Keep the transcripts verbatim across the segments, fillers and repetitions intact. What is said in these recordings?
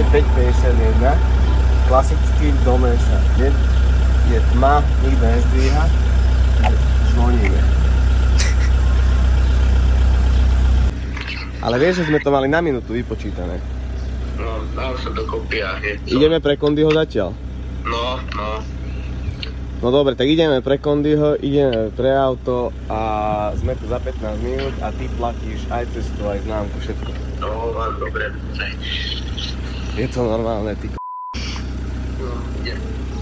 päť päťdesiatjeden. Klasicky v dome sa je, je tma, nikto nezdvíha. Zvoníme. Ale vieš, že sme to mali na minútu vypočítané. No, dám sa dokopy a hneď. Ideme pre Kondyho zatiaľ? No, no. No dobre, tak ideme pre Kondyho, ideme pre auto a sme tu za pätnásť minút a ty platíš aj cestu, aj známku, všetko. No, vám dobre. Je to normálne, ty k***. No, ide.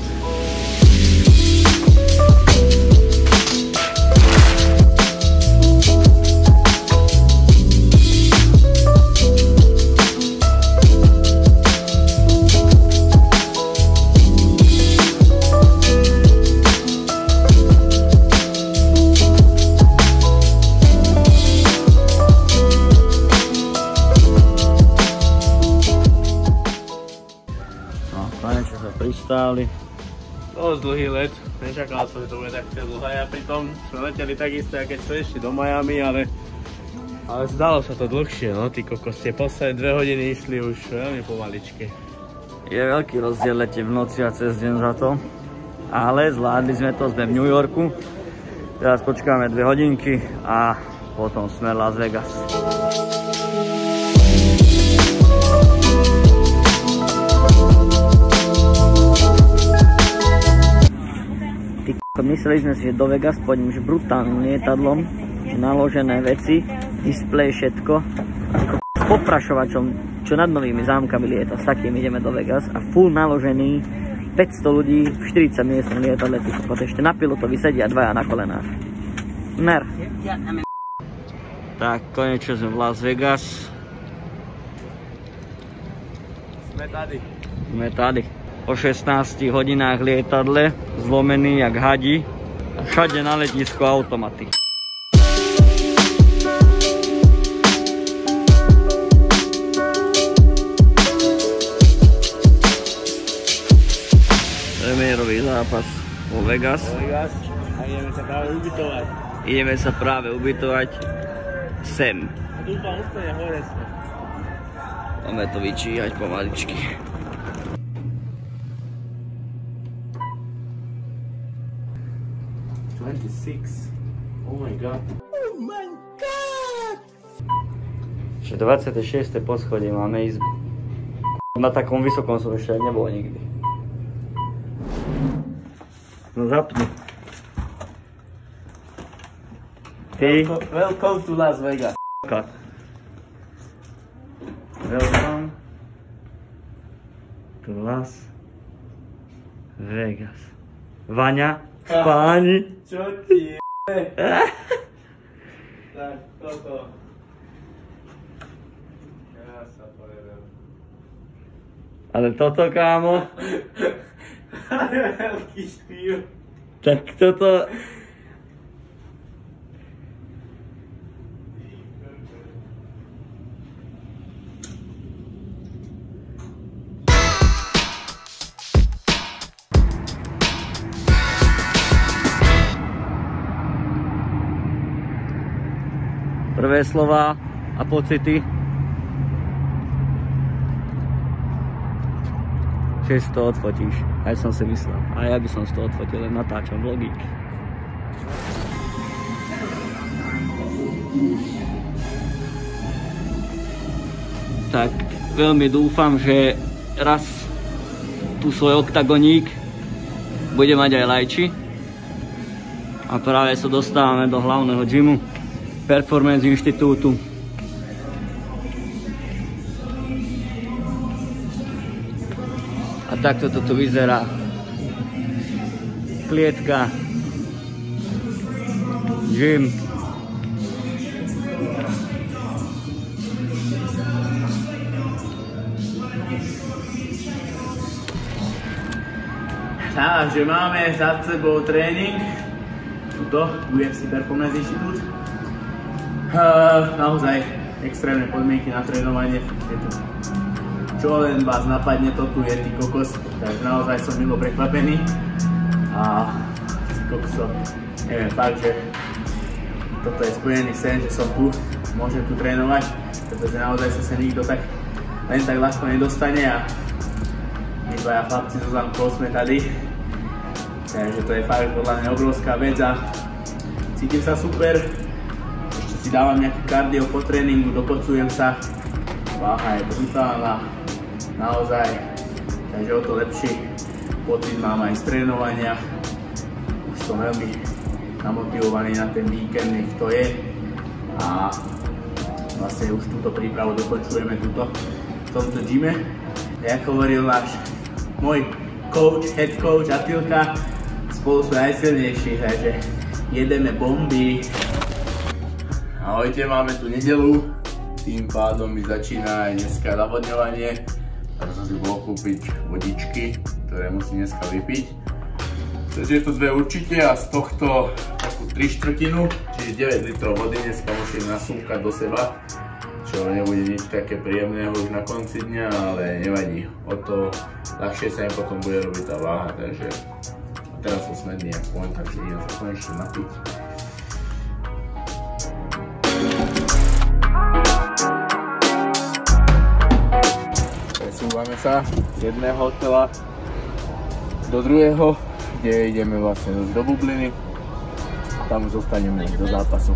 Pristáli. Dosť dlhý let, nečakal som, že to bude také dlhé a pritom sme leteli takisto, keď sme išli do Miami, ale ale zdalo sa to dlhšie, no ty kokos, tie posledné dve hodiny išli už veľmi pomaličky. Je veľký rozdiel lete v noci a cez deň za to, ale zvládli sme to, sme v New Yorku. Teraz počkáme dve hodinky a potom sme Las Vegas. Mysleli sme si, že do Vegas pôjdem už brutálnym lietadlom, naložené veci, displej, všetko. S poprašovačom, čo nad novými zámkami lieta, s takým ideme do Vegas a full naložený, päťsto ľudí v štyridsať miestnom lietadle, ešte na pilotovi sedia dvaja na kolenách. Mer. Tak, konečne sme v Las Vegas. Sme tady. Sme tady. Po šestnástich hodinách lietadle, zlomený jak hadi, a všade na letisku automaty. Premiérový zápas vo Vegas. Vegas a ideme sa práve ubytovať. Ideme sa práve ubytovať sem. Dúfam úplne hore sme. Máme to vyčíhať pomaličky. dvadsaťšesť. Oh my god. Oh my god! Ešte dvadsiate šieste poschodie máme izbu. Na takom vysokom som ešte nebol nikdy. No zapni. Ty. Welcome, welcome to Las Vegas. Welcome to Las Vegas. Vaňa, páni. Čo ti je? Tak, toto. Ja sa povedem. Ale toto, kámo. Veľký štýl. Tak toto... Prvé slová a pocity. Že si to odfotíš. Aj som si myslel. A ja by som si to odfotil, len natáčam vlogíky. Tak veľmi dúfam, že raz tu svoj oktagoník bude mať aj lajči. A práve sa dostávame do hlavného gymu Performance inštitútu. A takto to tu vyzerá. Klietka. Gym. Takže máme za sebou tréning. Tuto, ú ef cé Performance inštitút. Uh, naozaj extrémne podmienky na trénovanie. Čo len vás napadne, to tu je, ty kokos. Takže naozaj som milo prekvapený. A ty kokoso, neviem, fakt, že toto je splnený sen, že som tu, môžem tu trénovať, pretože naozaj sa sa nikto tak len tak ľahko nedostane a my dvaja chlapci so Zankou sme tady. Takže to je fakt podľa mňa obrovská vec a cítim sa super. Ešte si dávam nejaký kardio po tréningu, dopocujem sa. Váha je brutálna, naozaj. Takže o to lepší pocit mám aj z trénovania. Už som veľmi namotivovaný na ten víkend, nech to je. A vlastne už túto prípravu dopočujeme tuto, v tomto gyme. Jak hovoril náš môj coach, head coach Atilka, spolu sme najsilnejší, takže jedeme bomby. Ahojte, máme tu nedeľu, tým pádom mi začína aj dneska navodňovanie. Tak som si bol kúpiť vodičky, ktoré musím dneska vypiť. Takže to dve určite a z tohto takú tri štvrtinu, čiže deväť litrov vody dneska musím nasúkať do seba. Čo nebude nič také príjemného už na konci dňa, ale nevadí. O to ľahšie sa im potom bude robiť tá váha, takže teraz som smedný aspoň, takže idem sa konečne napiť. Presúvame sa z jedného hotela do druhého, kde ideme vlastne do bubliny. Tam už zostaneme do zápasu.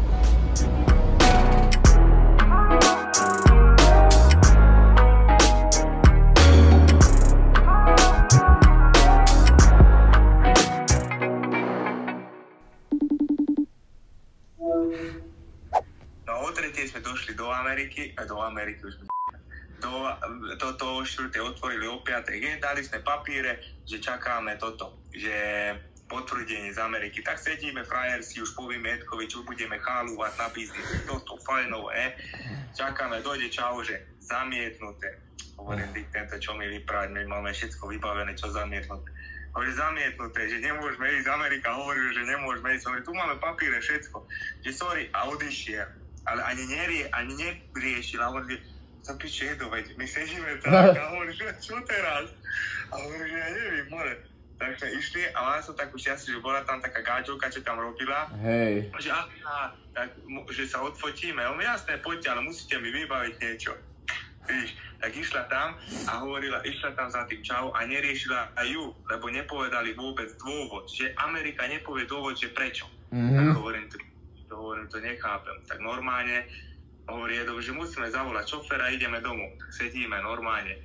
Do Ameriky, do Ameriky už do, to, to o štvrtej otvorili o piatej, dali sme papíre, že čakáme toto, že potvrdenie z Ameriky, tak sedíme frajersi, už povieme Edkovi, čo budeme chálúvať na biznis, toto fajnové, čakáme, dojde čau, že zamietnuté, hovorím, tento čo mi vyprávať, my máme všetko vybavené, čo zamietnuté. Hovorí zamietnuté, že nemôžeme ísť, Amerika hovoril, že nemôžeme ísť, hovorí, tu máme papíre, všetko, že sorry, a odišiel. Ale ani nerie, ani neriešil a hovorí, za piče jedu, veď my sedíme tak a hovorí, že čo teraz? A hovorí, že ja neviem, more. Tak sme išli a mala som takú šťastie, že bola tam taká gáčovka, čo tam robila. Hej. Že, aha, tak, že sa odfotíme. On jasné, poďte, ale musíte mi vybaviť niečo. Víš, tak išla tam a hovorila, išla tam za tým čau a neriešila aj ju, lebo nepovedali vôbec dôvod, že Amerika nepovie dôvod, že prečo. Mm-hmm. Tak hovorím, to, to hovorím, to nechápem. Tak normálne hovorí, že musíme zavolať šoféra, ideme domov. Sedíme normálne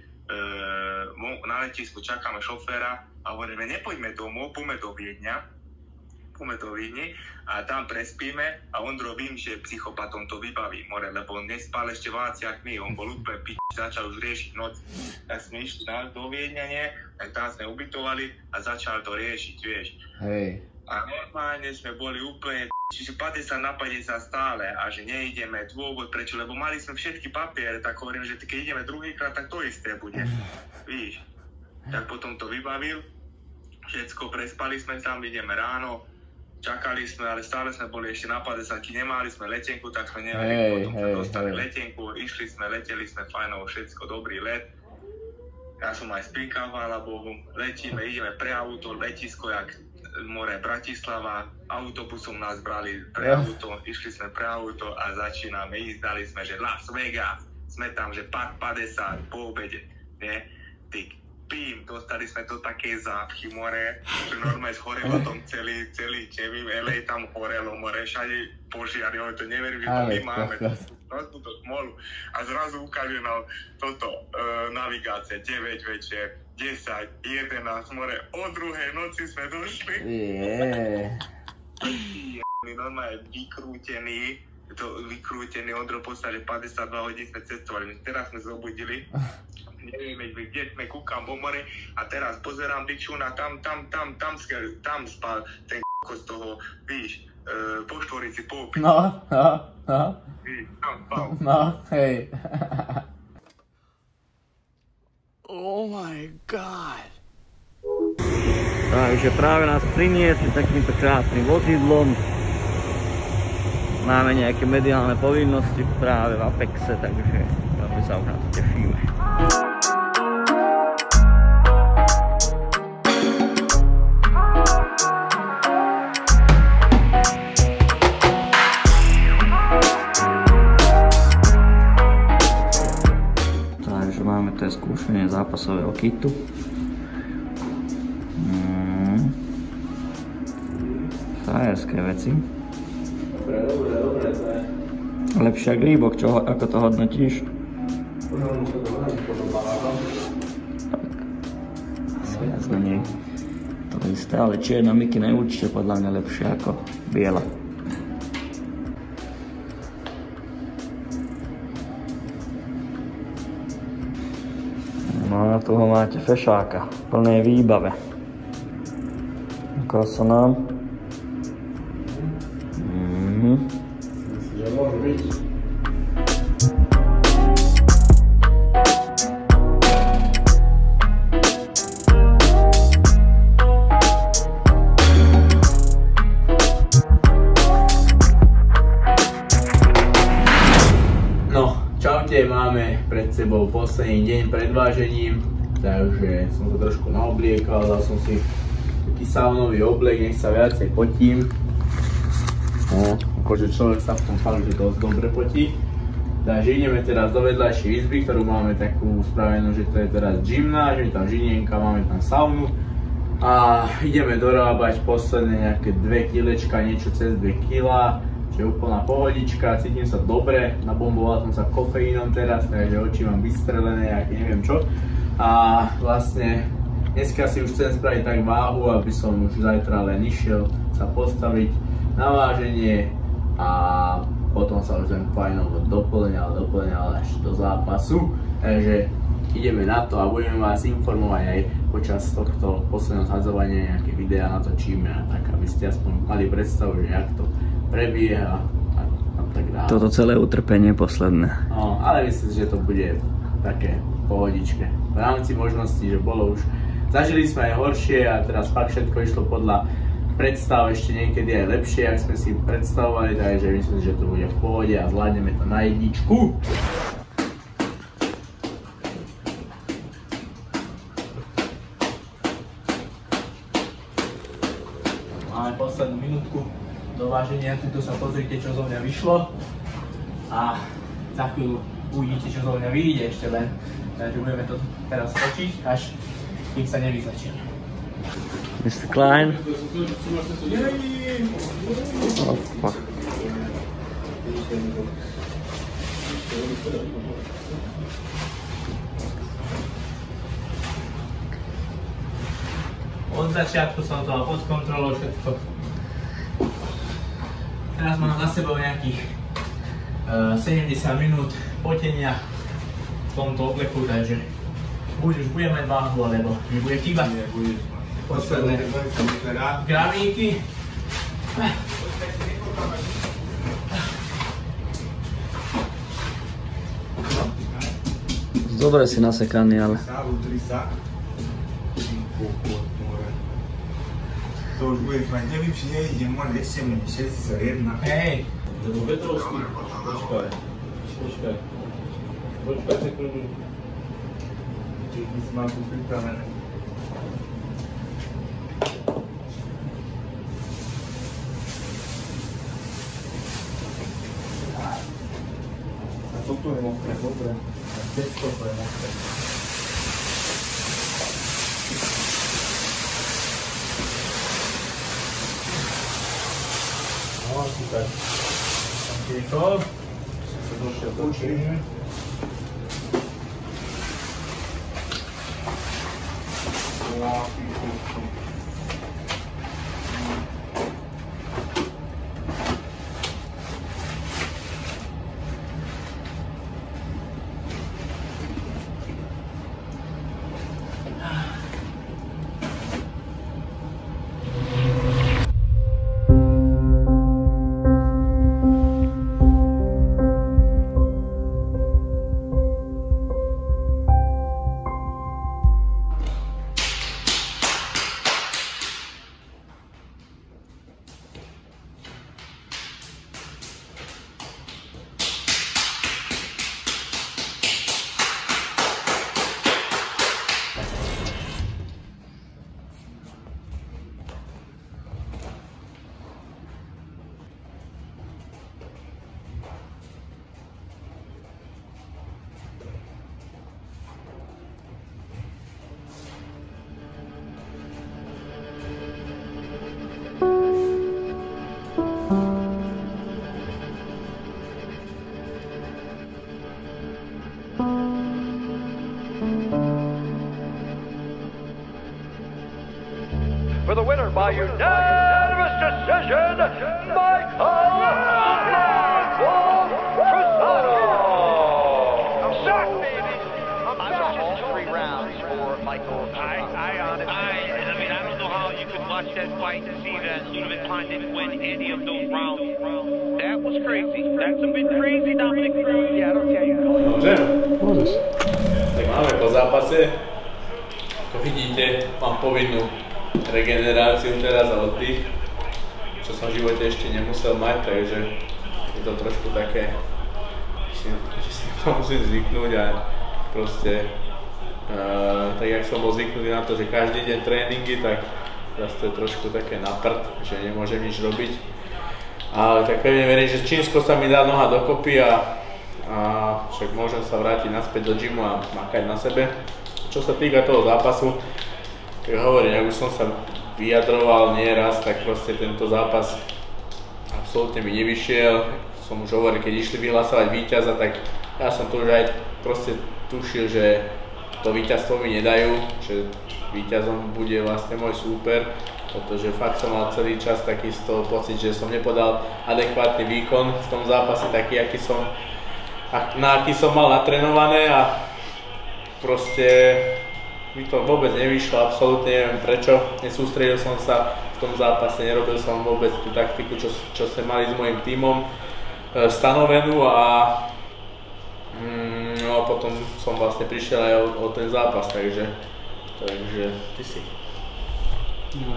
e, na letisku, čakáme šoféra a hovoríme, nepoďme domov, poďme do Viedňa, poďme do Viedni a tam prespíme a Ondro vím, že psychopatom to vybaví, more, lebo on nespal ešte v Váciach my, on bol úplne pič, začal už riešiť noc. Tak sme išli do Viedňa, nie, tak tam sme ubytovali a začal to riešiť, vieš. Hej. A normálne sme boli úplne, čiže päťdesiat na päťdesiat stále a že neideme, dôvod prečo, lebo mali sme všetky papiere, tak hovorím, že keď ideme druhýkrát, tak to isté bude, víš. Tak potom to vybavil, všetko, prespali sme tam, ideme ráno, čakali sme, ale stále sme boli ešte na päťdesiat, nemali sme letenku, tak sme nevali, hey, potom hey, sme dostali hey. letenku, išli sme, leteli sme fajnovo, všetko, dobrý let. Ja som aj spíkal, chvála Bohu, letíme, ideme pre auto, letisko, jak more Bratislava, autobusom nás brali pre yeah. auto, išli sme pre auto a začíname ísť, dali sme, že Las Vegas, sme tam, že pak päťdesiat po obede, nie, ty pím, dostali sme to také zápchy, more, že normálne zhore potom celý, celý, neviem, el ej tam horelo, more, všade požiar, jo, to neverím, že to my máme, to túto smolu a zrazu ukáže nám toto, e, navigácia, deväť večer, desať, jedenásť, more, o druhej noci sme došli. Yeah. My normálne vykrútený, to vykrútený, Ondro poslal, že päťdesiatdva hodín sme cestovali, teraz sme zobudili, nevieme, kde sme, kúkam po more a teraz pozerám bičuna, tam, tam, tam, tam, tam, tam spal ten z toho, víš, e, po štvorici, po opici. No, no, no. Víš, tam spal. No, hej. Oh my god. Takže práve nás priniesli takýmto krásnym vozidlom. Máme nejaké mediálne povinnosti práve v Apexe, takže veľmi sa už na to tešíme. nošenie zápasového kitu. Mm. Frajerské veci. Dobre, dobre, dobre, to je. Lepšia Reebok, čo, ako to hodnotíš? Asi viac menej to isté, ale čierna mikina je určite podľa mňa lepšia ako biela. No a tu ho máte fešáka, v plnej výbave. Ako sa nám? Mhm. Myslím, že môže byť. Máme pred sebou posledný deň pred vážením, takže som sa trošku naobliekal, dal som si taký saunový oblek, nech sa viacej potím. No, akože človek sa v tom fakt, že dosť dobre potí. Takže ideme teraz do vedľajšej izby, ktorú máme takú spravenú, že to je teraz gymnáž, je tam žinienka, máme tam saunu. A ideme dorábať posledné nejaké dve kilečka, niečo cez dve kilá. Je úplná pohodička, cítim sa dobre, nabomboval som sa kofeínom teraz, takže oči mám vystrelené, jak neviem čo. A vlastne dneska si už chcem spraviť tak váhu, aby som už zajtra len išiel sa postaviť na váženie a potom sa už ten fajnovo doplňal, doplňal až do zápasu. Takže ideme na to a budeme vás informovať aj počas tohto posledného zhadzovania, nejaké videá natočíme a tak, aby ste aspoň mali predstavu, že jak to prebieha a, a tak dále. Toto celé utrpenie posledné. No, ale myslím, že to bude také pohodičke. V rámci možností, že bolo už, zažili sme aj horšie a teraz fakt všetko išlo podľa predstav, ešte niekedy aj lepšie, ak sme si predstavovali, takže myslím, že to bude v pohode a zvládneme to na jedničku. Máme poslednú minútku do váženia, tuto sa pozrite, čo zo mňa vyšlo a za chvíľu uvidíte, čo zo mňa vyjde ešte len, takže budeme to teraz točiť, až kým sa nevyznačíme. mister Klein. Opa. Od začiatku som to mal pod kontrolou všetko. Teraz mám za sebou nejakých uh, sedemdesiat minút potenia v tomto obleku, takže buď už budem mať váhu, alebo mi bude chýbať posledné gravíky. Dobre si nasekaný, ale... To už bude mať, neviem, či nejdem, môj ešte mne, šesťdesiatjeden. Hej, to bol Petrovský. Počkaj, počkaj. Počkaj sekundu. Čiže by si mal tu pripravené. A toto je mokré, dobre. A toto je mokré. No, super. Ticho. Ešte sa došiel točíme. for the winner by unanimous decision, Michael Trusado. Shock, baby. I was just three rounds for Michael Trusado. I, I honestly, I, I mean, I don't know how you could watch that fight and see that Ludovit Klein didn't win any of those rounds. That was crazy. That's a bit crazy, Dominic Cruz. Yeah, okay. Môžem? Môžeš. Tak máme po zápase. Ako vidíte, mám povinnú regeneráciu teraz a oddych, čo som v živote ešte nemusel mať, takže je to trošku také, že si to musím zvyknúť a proste uh, tak jak som bol zvyknutý na to, že každý deň tréningy, tak teraz to je trošku také na prd, že nemôžem nič robiť. Ale tak pevne verím, že Čínsko sa mi dá noha dokopy a, a však môžem sa vrátiť naspäť do gymu a makať na sebe. Čo sa týka toho zápasu, tak hovorím, ak už som sa vyjadroval nieraz, tak proste tento zápas absolútne mi nevyšiel. Som už hovoril, keď išli vyhlasovať víťaza, tak ja som to už aj proste tušil, že to víťazstvo mi nedajú, že víťazom bude vlastne môj súper, pretože fakt som mal celý čas taký z toho pocit, že som nepodal adekvátny výkon v tom zápase, taký, aký som, na aký som mal natrénované a proste mi to vôbec nevyšlo, absolútne neviem prečo. Nesústredil som sa v tom zápase, nerobil som vôbec tú taktiku, čo, čo sme mali s mojím tímom e, stanovenú a mm, no a potom som vlastne prišiel aj o, o ten zápas, takže, takže ty si. No.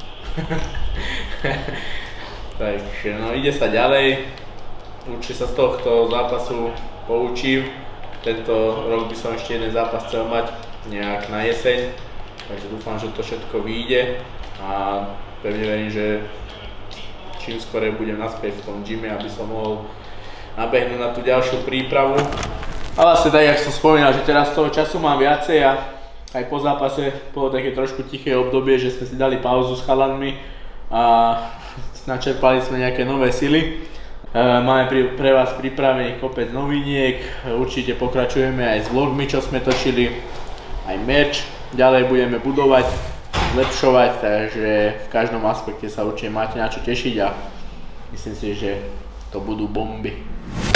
Takže no ide sa ďalej, určite sa z tohto zápasu poučím. Tento rok by som ešte jeden zápas chcel mať nejak na jeseň, takže dúfam, že to všetko vyjde a pevne verím, že čím skorej budem naspäť v tom gyme, aby som mohol nabehnúť na tú ďalšiu prípravu. A vlastne tak, jak som spomínal, že teraz toho času mám viacej a aj po zápase bolo také trošku tiché obdobie, že sme si dali pauzu s chalanmi a načerpali sme nejaké nové sily. Máme pre vás pripravený kopec noviniek, určite pokračujeme aj s vlogmi, čo sme točili, aj merch, ďalej budeme budovať, zlepšovať, takže v každom aspekte sa určite máte na čo tešiť a myslím si, že to budú bomby.